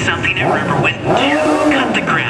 something I remember when to cut the grass.